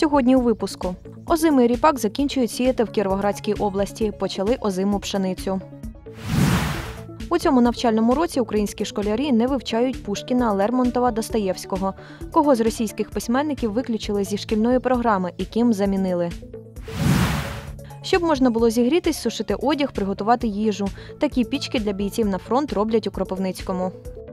Сьогодні у випуску. Озимий ріпак закінчують сіяти в Кіровоградській області. Почали озиму пшеницю. У цьому навчальному році українські школярі не вивчають Пушкіна, Лермонтова, Достоєвського. Кого з російських письменників виключили зі шкільної програми і ким замінили. Щоб можна було зігрітись, сушити одяг, приготувати їжу. Такі пічки для бійців на фронт роблять у Кропивницькому.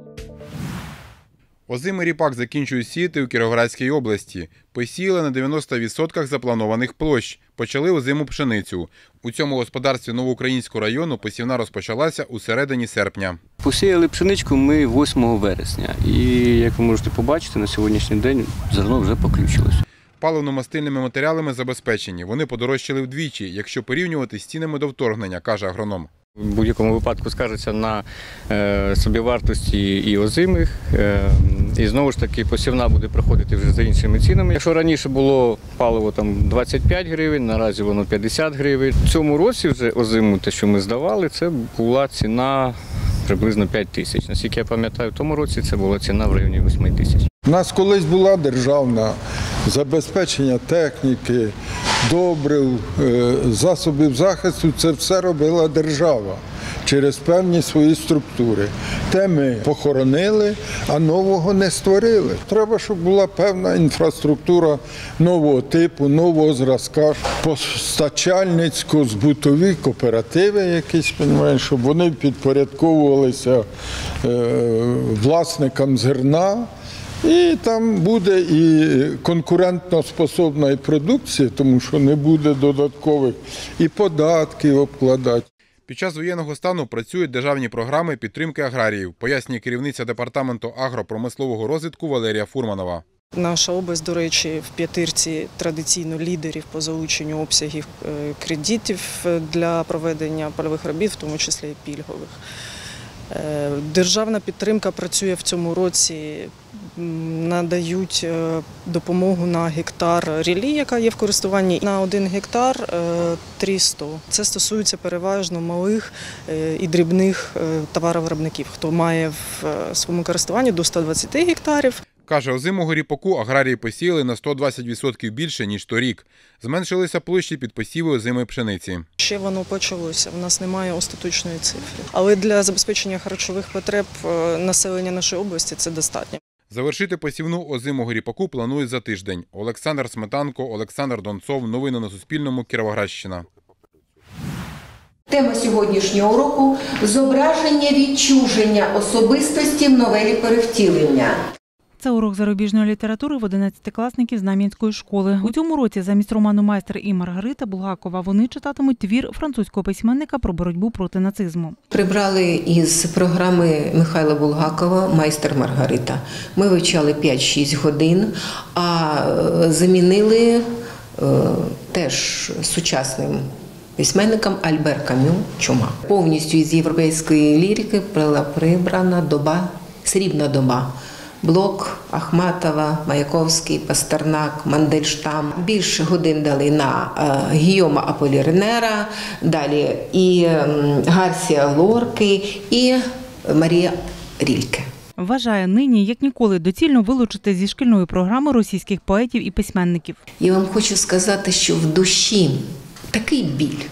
Озимий ріпак закінчують сіяти у Кіровоградській області. Посіяли на 90% запланованих площ. Почали озиму пшеницю. У цьому господарстві Новоукраїнського району посівна розпочалася у середині серпня. Посіяли пшеничку ми 8 вересня. І, як ви можете побачити, на сьогоднішній день зерно вже поключилось. Паливно-мастильними матеріалами забезпечені. Вони подорожчали вдвічі, якщо порівнювати з цінами до вторгнення, каже агроном. В будь-якому випадку скажеться на собівартості і озимих. І знову ж таки посівна буде проходити вже за іншими цінами. Якщо раніше було паливо 25 гривень, наразі воно 50 гривень. В цьому році вже озиму, те, що ми здавали, це була ціна приблизно 5 тисяч. Наскільки я пам'ятаю, в тому році це була ціна в районі 8 тисяч. У нас колись була державна забезпечення техніки, добрив, засобів захисту. Це все робила держава через певні свої структури. Те ми похоронили, а нового не створили. Треба, щоб була певна інфраструктура нового типу, нового зразка, постачальницько-збутові кооперативи якісь, щоб вони підпорядковувалися власникам зерна. І там буде і конкурентноспособна і продукція, тому що не буде додаткових і податків обкладати. Під час воєнного стану працюють державні програми підтримки аграріїв, пояснює керівниця департаменту агропромислового розвитку Валерія Фурманова. Наша область, до речі, в п'ятірці традиційно лідерів по залученню обсягів кредитів для проведення польових робіт, в тому числі і пільгових. Державна підтримка працює в цьому році, надають допомогу на гектар ріллі, яка є в користуванні, на 1 гектар 300. Це стосується переважно малих і дрібних товаровиробників, хто має в своєму користуванні до 120 гектарів. Каже, озимого ріпаку аграрії посіяли на 120% більше, ніж торік. Зменшилися площі під посіви озимої пшениці. Ще воно почалося, у нас немає остаточної цифри. Але для забезпечення харчових потреб населення нашої області це достатньо. Завершити посівну озимого ріпаку планують за тиждень. Олександр Сметанко, Олександр Донцов. Новини на Суспільному. Кіровоградщина. Тема сьогоднішнього уроку – зображення відчуження особистості в новелі «Перевтілення». Це урок зарубіжної літератури в 11-класників Знам'янської школи. У цьому році замість роману «Майстер і Маргарита» Булгакова вони читатимуть твір французького письменника про боротьбу проти нацизму. Прибрали із програми Михайла Булгакова «Майстер Маргарита». Ми вивчали 5-6 годин, а замінили теж сучасним письменником Альбер Камю «Чума». Повністю із європейської лірики була прибрана доба, срібна доба. Блок, Ахматова, Маяковський, Пастернак, Мандельштам. Більше годин дали на Гійома Аполлінера, далі і Гарсія Лорки, і Марія Рільке. Вважає, нині, як ніколи, доцільно вилучити зі шкільної програми російських поетів і письменників. Я вам хочу сказати, що в душі такий біль,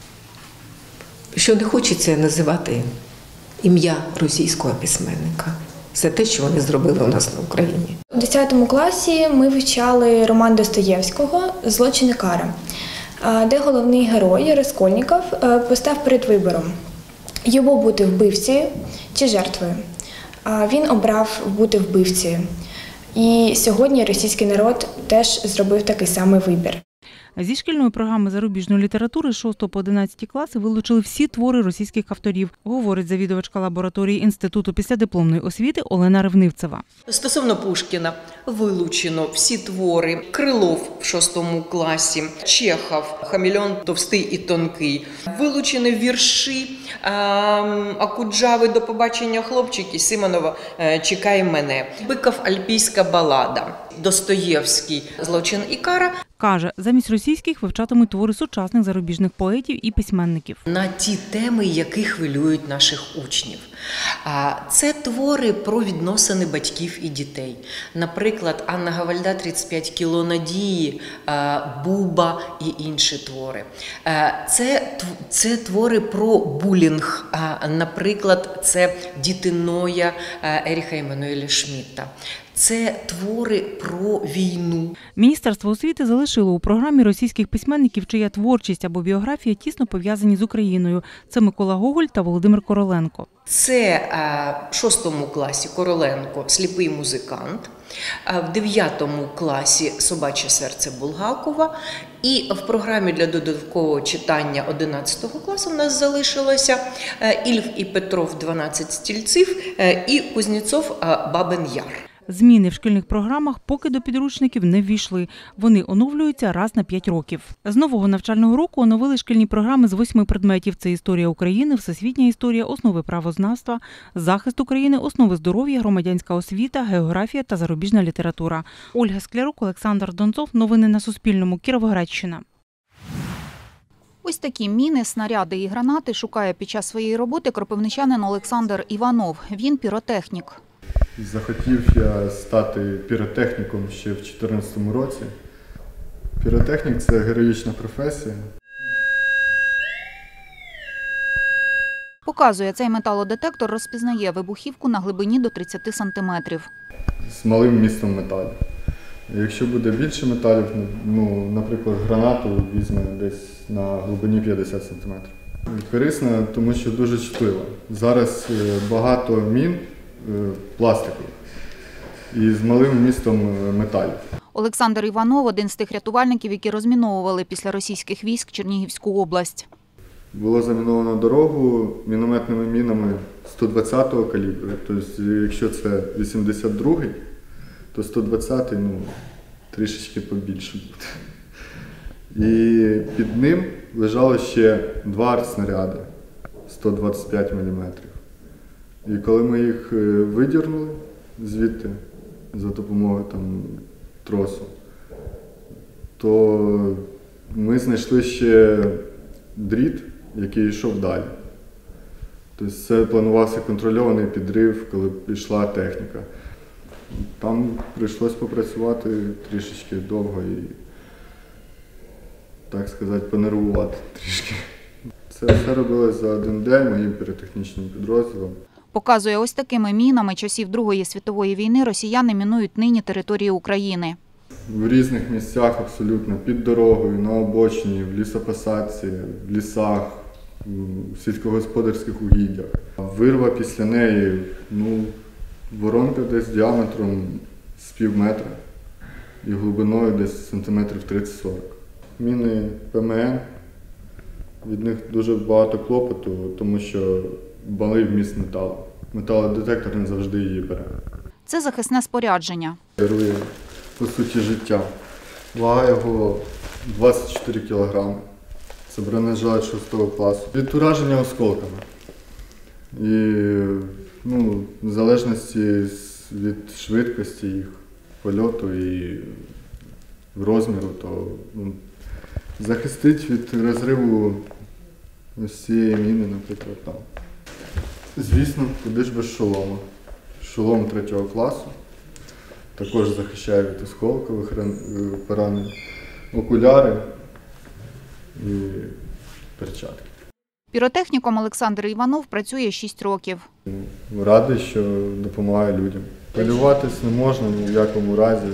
що не хочеться називати ім'я російського письменника. Це те, що вони зробили у нас на Україні. У 10 класі ми вивчали роман Достоєвського «Злочин і кара», де головний герой Раскольніков постав перед вибором – йому бути вбивцею чи жертвою. Він обрав бути вбивцею. І сьогодні російський народ теж зробив такий самий вибір. Зі шкільної програми зарубіжної літератури з 6 по 11 класи вилучили всі твори російських авторів, говорить завідувачка лабораторії Інституту післядипломної освіти Олена Ревнивцева. Стосовно Пушкіна вилучено всі твори. Крилов в 6 класі, Чехов, Хамелеон товстий і тонкий. Вилучені вірші Окуджави «До побачення, хлопчики», Симонова «Чекай мене», Биков «Альпійська балада», Достоєвський «Злочин і кара». Каже, замість російських вивчатимуть твори сучасних зарубіжних поетів і письменників. На ті теми, які хвилюють наших учнів. Це твори про відносини батьків і дітей. Наприклад, Анна Гавальда «35 кіло надії», Буба і інші твори. Це твори про булінг. Наприклад, це «Діти Ноя» Еріха Еммануеля Шмідта. Це твори про війну. Міністерство освіти залишило у програмі російських письменників, чия творчість або біографія тісно пов'язані з Україною. Це Микола Гоголь та Володимир Короленко. Це в 6 класі Короленко «Сліпий музикант», в 9 класі «Собаче серце» Булгакова. І в програмі для додаткового читання 11 класу в нас залишилося Ільф і Петров «12 стільців» і Кузнєцов «Бабин Яр». Зміни в шкільних програмах поки до підручників не ввійшли. Вони оновлюються раз на 5 років. З нового навчального року оновили шкільні програми з 8 предметів. Це історія України, всесвітня історія, основи правознавства, захист України, основи здоров'я, громадянська освіта, географія та зарубіжна література. Ольга Склярук, Олександр Донцов. Новини на Суспільному. Кіровоградщина. Ось такі міни, снаряди і гранати шукає під час своєї роботи кропивничанин Олександр Іванов. Він піротехнік. Захотів я стати піротехніком ще в 2014 році. Піротехнік – це героїчна професія. Показує, цей металодетектор розпізнає вибухівку на глибині до 30 сантиметрів. З малим містом металів. Якщо буде більше металів, наприклад, гранату візьме десь на глибині 50 сантиметрів. Корисна, тому що дуже чутлива. Зараз багато мін пластикових і з малим вмістом металів. Олександр Іванов – один з тих рятувальників, які розміновували після російських військ Чернігівську область. Було заміновано дорогу мінометними мінами 120-го калібру. Тобто, якщо це 82-й, то 120-й трішечки побільше буде. І під ним лежало ще 2 артснаряди 125 мм. І коли ми їх видірнули звідти за допомогою тросу, то ми знайшли ще дріт, який йшов далі. Тобто це планувався контрольований підрив, коли пішла техніка. Там прийшлося попрацювати трішечки довго і, так сказати, понервувати трішки. Це все робилось за один день моїм піротехнічним підрозділом. Показує, ось такими мінами часів Другої світової війни росіяни мінують нині території України. В різних місцях абсолютно, під дорогою, на обочині, в лісопосадці, в лісах, в сільськогосподарських угіддях. Вирва після неї, воронка десь діаметром з пів метра і глибиною десь сантиметрів 30-40. Міни ПМН, від них дуже багато клопоту, тому що малий вміст металу. Металодетектор не завжди її бере. Це захисне спорядження. Дарує, по суті, життя. Вага його 24 кг. Це бронежилет 6 класу. Від ураження осколками. І в залежності від швидкості їх польоту і розміру, то захистить від розриву ось цієї міни, наприклад, там. Звісно, куди ж без шолома. Шолом 3 класу. Також захищає від осколкових поранень. Окуляри і перчатки. Піротехніком Олександр Іванов працює 6 років. Радий, що допомагає людям. Хвилюватись не можна ні в якому разі.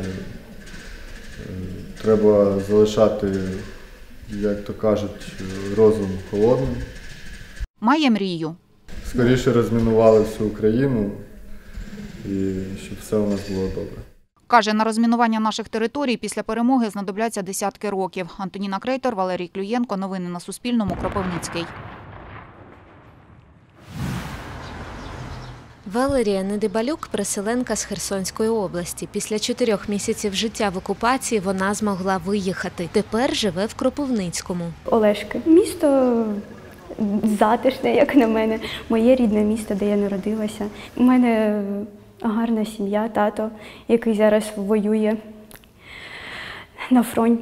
Треба залишати, як то кажуть, розум холодним. Має мрію. Скоріше розмінували всю Україну і щоб все у нас було добре. Каже, на розмінування наших територій після перемоги знадобляться десятки років. Антоніна Крейтор, Валерій Клюєнко. Новини на Суспільному. Кропивницький. Валерія Недибалюк – переселенка з Херсонської області. Після 4 місяців життя в окупації вона змогла виїхати. Тепер живе в Кропивницькому. Олешки. Місто затишне, як на мене. Моє рідне місто, де я народилася. У мене гарна сім'я, тато, який зараз воює на фронті.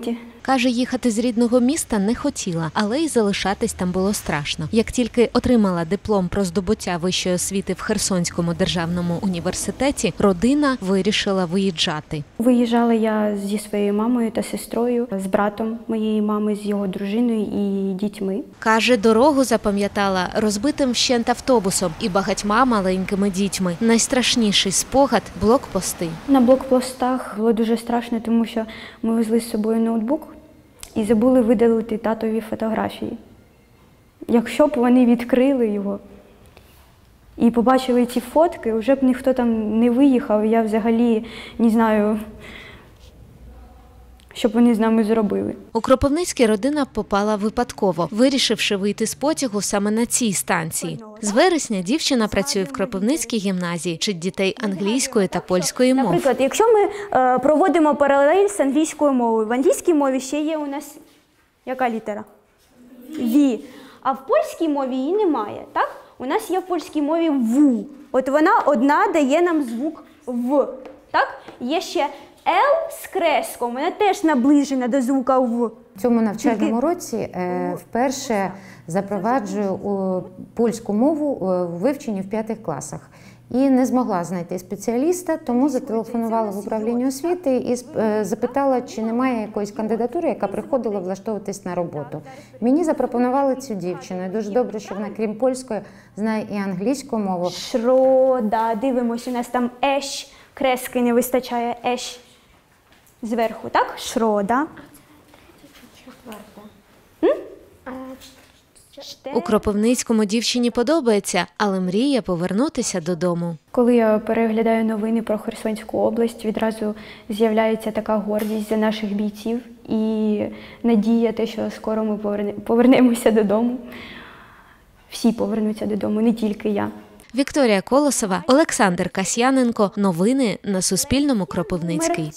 Каже, їхати з рідного міста не хотіла, але й залишатись там було страшно. Як тільки отримала диплом про здобуття вищої освіти в Херсонському державному університеті, родина вирішила виїжджати. Виїжджала я зі своєю мамою та сестрою, з братом моєї мами, з його дружиною і дітьми. Каже, дорогу запам'ятала розбитим вщент автобусом і багатьма маленькими дітьми. Найстрашніший спогад – блокпости. На блокпостах було дуже страшно, тому що ми везли з собою ноутбук і забули видалити татові фотографії. Якщо б вони відкрили його і побачили ці фотки, вже б ніхто там не виїхав, я взагалі не знаю, що б вони з нами зробили. У Кропивницький родина попала випадково, вирішивши вийти з потягу саме на цій станції. З вересня дівчина працює в Кропивницькій гімназії, вчить дітей англійської та польської мов. Наприклад, якщо ми проводимо паралель з англійською мовою, в англійській мові ще є у нас яка літера? Ві. А в польській мові її немає, так? У нас є в польській мові ву. От вона одна дає нам звук в, так? Є ще Л з креском, вона теж наближена до звука В. В цьому навчальному році вперше запроваджую польську мову у вивченні в 5 класах. І не змогла знайти спеціаліста, тому зателефонувала в управління освіти і запитала, чи немає якоїсь кандидатури, яка приходила влаштовуватись на роботу. Мені запропонували цю дівчину. І дуже добре, що вона, крім польської, знає і англійську мову. Шрода, дивимося, у нас там еш, крески не вистачає, еш. Зверху, так? Шрода. У Кропивницькому дівчині подобається, але мріє повернутися додому. Коли я переглядаю новини про Херсонську область, відразу з'являється така гордість за наших бійців і надія те, що скоро ми повернемося додому. Всі повернуться додому, не тільки я. Вікторія Колосова, Олександр Касьяненко. Новини на Суспільному. Кропивницький.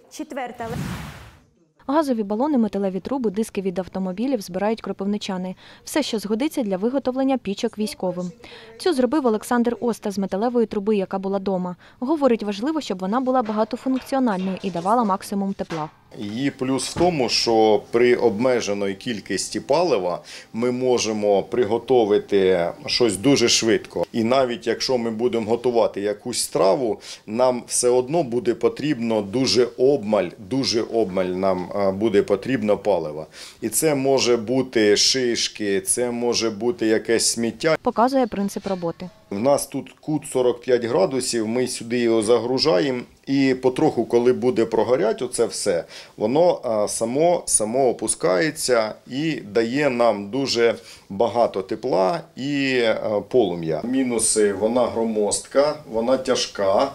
Газові балони, металеві труби, диски від автомобілів збирають кропивничани. Все, що згодиться для виготовлення пічок військовим. Цю зробив Олександр Оста з металевої труби, яка була дома. Говорить, важливо, щоб вона була багатофункціональною і давала максимум тепла. Її плюс в тому, що при обмеженої кількості палива ми можемо приготувати щось дуже швидко. І навіть якщо ми будемо готувати якусь страву, нам все одно буде потрібно дуже обмаль нам буде потрібно палива. І це може бути шишки, це може бути якесь сміття. Показує принцип роботи. У нас тут кут 45 градусів, ми сюди його загружаємо і потроху, коли буде прогоряти оце все, воно само опускається і дає нам дуже багато тепла і полум'я. Мінуси: вона громоздка, вона тяжка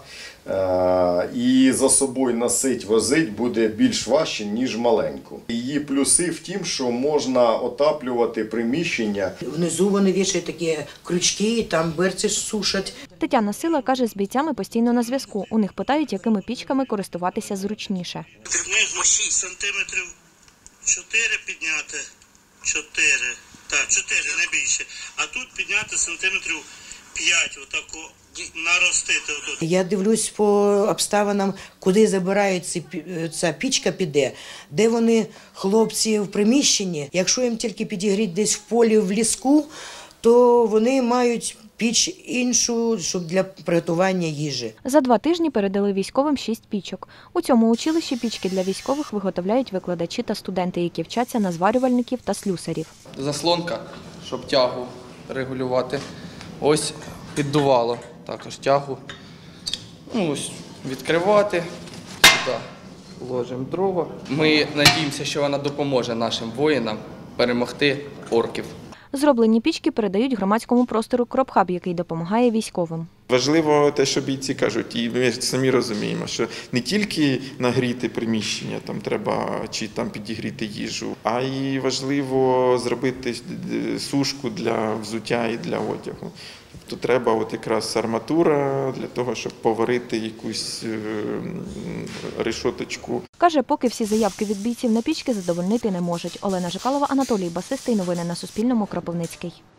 і за собою носить, возить буде більш важче, ніж маленьку. Її плюси в тім, що можна отаплювати приміщення. Внизу вони вішають такі крючки, там берці сушать. Тетяна Сила каже, з бійцями постійно на зв'язку. У них питають, якими пічками користуватися зручніше. Знизу 6 сантиметрів 4 підняти, 4, так, 4, не більше. А тут підняти сантиметрів 5, отако наростити. Отут. Я дивлюсь по обставинам, куди забирають ця пічка піде, де вони, хлопці, в приміщенні. Якщо їм тільки підігріти десь в полі, в ліску, то вони мають піч іншу, щоб для приготування їжі. За 2 тижні передали військовим 6 пічок. У цьому училищі пічки для військових виготовляють викладачі та студенти, які вчаться на зварювальників та слюсарів. Заслонка, щоб тягу регулювати. Ось піддувало також тягу. Ось відкривати, сюди ложимо дрова. Ми надіємося, що вона допоможе нашим воїнам перемогти орків. Зроблені пічки передають громадському простору Кропхаб, який допомагає військовим. Важливо те, що бійці кажуть, і ми самі розуміємо, що не тільки нагріти приміщення, там треба чи там підігріти їжу, а й важливо зробити сушку для взуття і для одягу. Тобто треба от якраз арматура для того, щоб поварити якусь решоточку. Каже, поки всі заявки від бійців на пічки задовольнити не можуть. Олена Жикалова, Анатолій Басистий. Новини на Суспільному. Кропивницький.